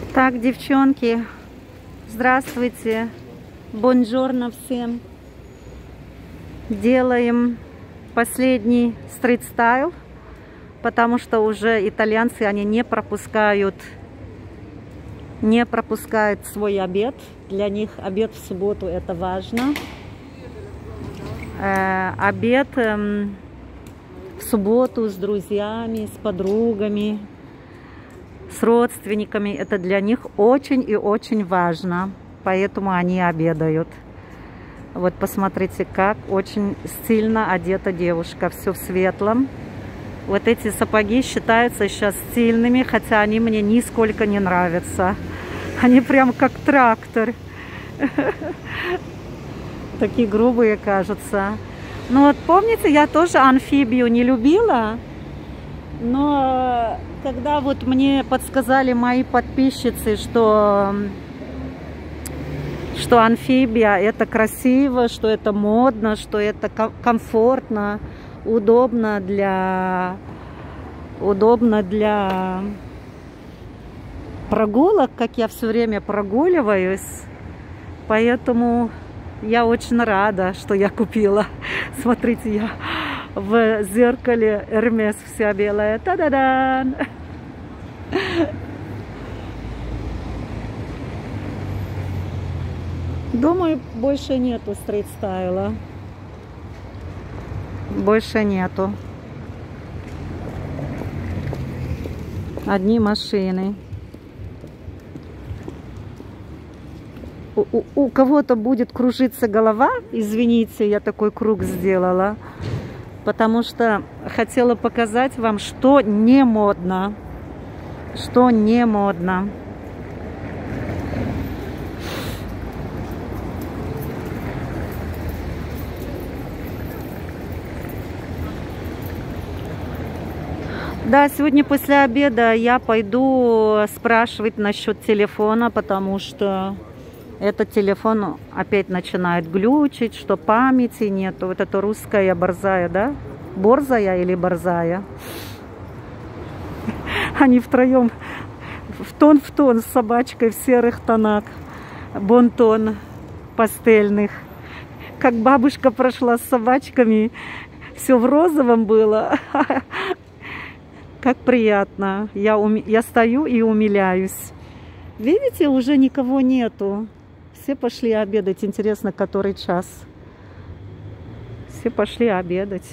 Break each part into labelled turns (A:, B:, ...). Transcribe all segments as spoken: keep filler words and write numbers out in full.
A: Так, девчонки, здравствуйте, бонжорно всем. Делаем последний стрит-стайл, потому что уже итальянцы, они не пропускают, не пропускают свой обед. Для них обед в субботу это важно. Э, обед э, в субботу с друзьями, с подругами, с родственниками, это для них очень и очень важно, поэтому они обедают. Вот посмотрите, как очень стильно одета девушка, все в светлом. Вот эти сапоги считаются сейчас стильными, хотя они мне нисколько не нравятся. Они прям как трактор. Такие грубые, кажутся. Ну вот помните, я тоже амфибию не любила, но когда вот мне подсказали мои подписчицы, что, что амфибия это красиво, что это модно, что это комфортно, удобно для, удобно для прогулок, как я все время прогуливаюсь, поэтому я очень рада, что я купила. Смотрите, я в зеркале Hermes вся белая. Та-да-дан! Думаю, больше нету стрит-стайла. Больше нету. Одни машины. У, у, у кого-то будет кружиться голова. Извините, я такой круг сделала. Потому что хотела показать вам, что не модно. Что не модно. Да, сегодня после обеда я пойду спрашивать насчет телефона, потому что этот телефон опять начинает глючить, что памяти нету. Вот это русская борзая, да? Борзая или борзая? Они втроем в тон в тон с собачкой в серых тонах, бонтон пастельных. Как бабушка прошла с собачками, все в розовом было. Как приятно. Я, ум... я стою и умиляюсь. Видите, уже никого нету. Все пошли обедать. Интересно, который час. Все пошли обедать.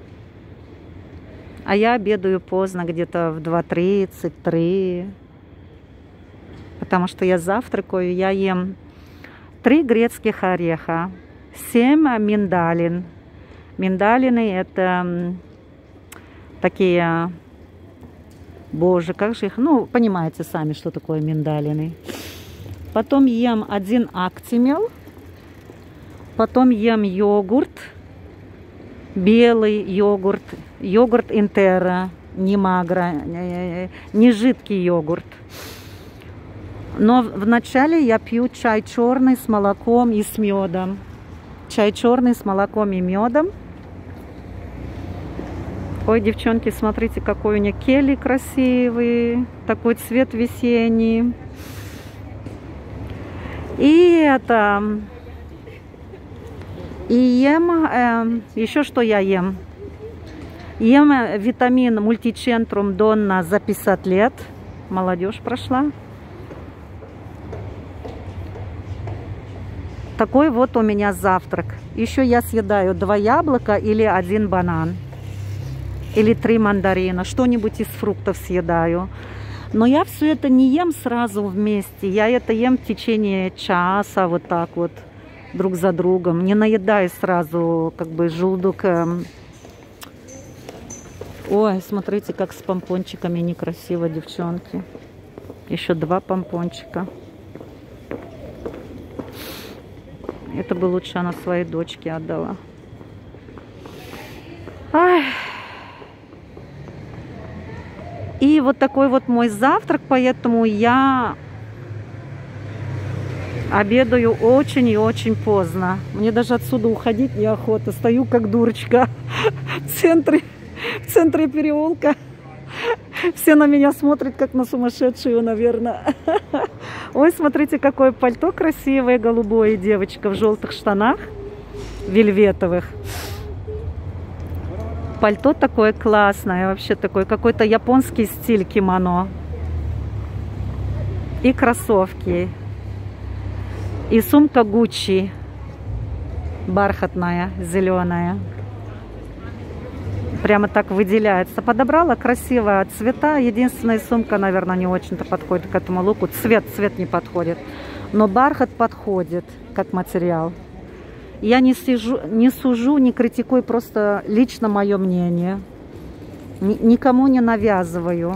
A: А я обедаю поздно, где-то в два тридцать три. Потому что я завтракаю. Я ем три грецких ореха, семь миндалин. Миндалины это такие... Боже, как же их... Ну, понимаете сами, что такое миндалины. Потом ем один актимел. Потом ем йогурт. Белый йогурт. Йогурт интера. Не магра. Не жидкий йогурт. Но вначале я пью чай черный с молоком и с медом. Чай черный с молоком и медом. Ой, девчонки, смотрите, какой у меня кели красивый. Такой цвет весенний. И это... И ем... Э, еще что я ем? Ем витамин мультицентрум Донна за пятьдесят лет. Молодежь прошла. Такой вот у меня завтрак. Еще я съедаю два яблока или один банан. Или три мандарина. Что-нибудь из фруктов съедаю. Но я все это не ем сразу вместе. Я это ем в течение часа, вот так вот, друг за другом. Не наедаюсь сразу, как бы желудок. Ой, смотрите, как с помпончиками некрасиво, девчонки. Еще два помпончика. Это бы лучше она своей дочке отдала. Ай. И вот такой вот мой завтрак, поэтому я обедаю очень и очень поздно. Мне даже отсюда уходить неохота. Стою как дурочка в центре, в центре переулка. Все на меня смотрят, как на сумасшедшую, наверное. Ой, смотрите, какое пальто красивое, голубое, девочка в желтых штанах, вельветовых. Пальто такое классное, вообще такой какой-то японский стиль кимоно. И кроссовки. И сумка Гуччи. Бархатная, зеленая. Прямо так выделяется. Подобрала красиво цвета. Единственная сумка, наверное, не очень-то подходит к этому луку. Цвет, цвет не подходит. Но бархат подходит как материал. Я не, сижу, не сужу, не критикую, просто лично мое мнение. Никому не навязываю.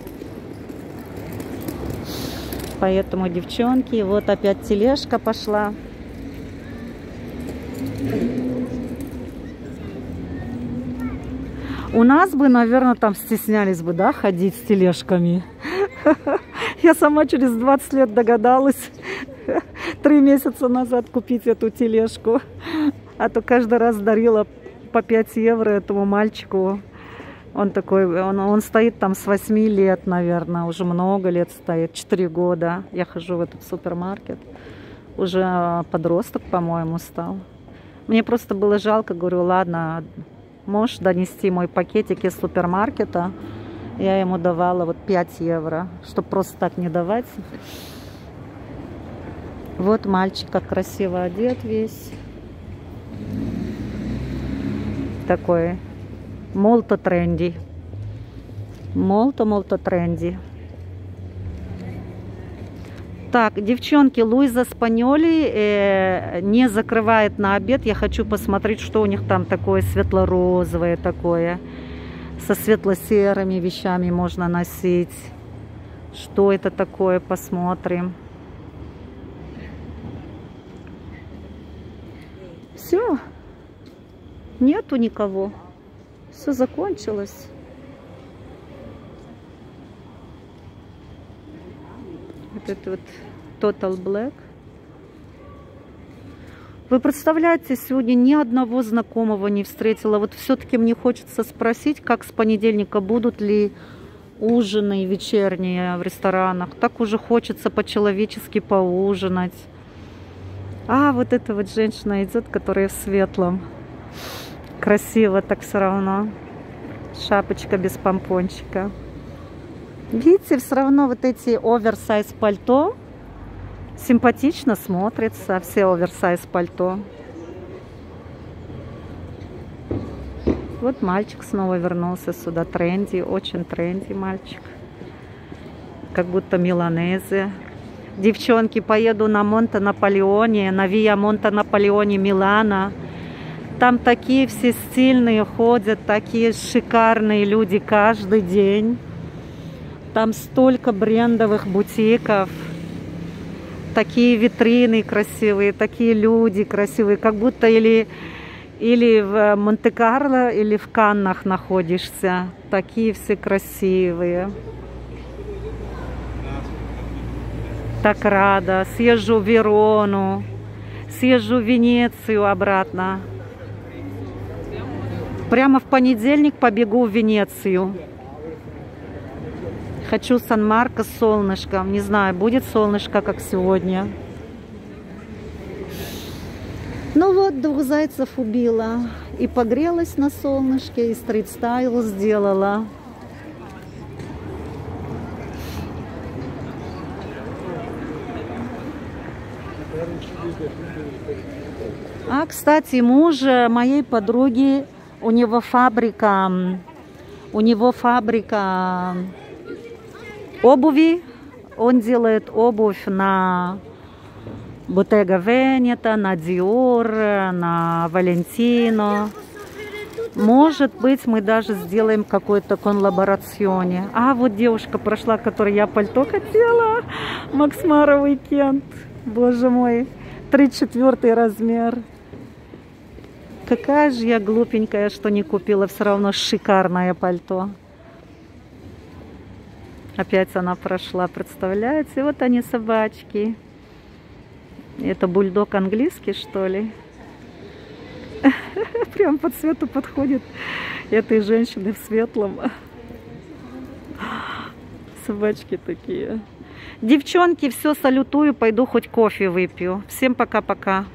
A: Поэтому, девчонки, вот опять тележка пошла. У нас бы, наверное, там стеснялись бы, да, ходить с тележками. Я сама через двадцать лет догадалась три месяца назад купить эту тележку. А то каждый раз дарила по пять евро этому мальчику. Он такой, он, он стоит там с восьми лет, наверное, уже много лет стоит, четыре года. Я хожу в этот супермаркет. Уже подросток, по-моему, стал. Мне просто было жалко, говорю, ладно, можешь донести мой пакетик из супермаркета. Я ему давала вот пять евро, чтобы просто так не давать. Вот мальчик как красиво одет весь. Такой молто тренди. Молто-молто тренди. Так, девчонки, Луиза Спаньоли э, не закрывает на обед. Я хочу посмотреть, что у них там такое светло-розовое такое. Со светло-серыми вещами можно носить. Что это такое, посмотрим. Все. Нету никого. Все закончилось. Вот это вот Total Black. Вы представляете, сегодня ни одного знакомого не встретила. Вот все-таки мне хочется спросить, как с понедельника будут ли ужины вечерние в ресторанах. Так уже хочется по-человечески поужинать. А вот эта вот женщина идет, которая в светлом. Красиво так все равно. Шапочка без помпончика. Видите, все равно вот эти оверсайз пальто симпатично смотрятся. Все оверсайз пальто. Вот мальчик снова вернулся сюда. Тренди, очень тренди мальчик. Как будто миланезе. Девчонки, поеду на Монте-Наполеоне, на Виа Монте-Наполеоне Милана. Там такие все стильные ходят, такие шикарные люди каждый день. Там столько брендовых бутиков. Такие витрины красивые, такие люди красивые. Как будто или, или в Монте-Карло, или в Каннах находишься. Такие все красивые. Так рада. Съезжу в Верону. Съезжу в Венецию обратно. Прямо в понедельник побегу в Венецию. Хочу Сан-Марко с солнышком. Не знаю, будет солнышко, как сегодня. Ну вот, двух зайцев убила. И погрелась на солнышке, и стрит-стайл сделала. А, кстати, муж моей подруги, у него фабрика, у него фабрика обуви. Он делает обувь на Bottega Veneta, на Dior, на Valentino. Может быть, мы даже сделаем какой-то коллаборационе. А, вот девушка прошла, которой я пальто хотела. Макс Мара Уикенд. Боже мой. тридцать четвёртый размер. Какая же я глупенькая, что не купила. Все равно шикарное пальто. Опять она прошла, представляете? Вот они, собачки. Это бульдог английский, что ли? Прям по цвету подходит этой женщины в светлом. Собачки такие. Девчонки, все, салютую, пойду хоть кофе выпью. Всем пока-пока.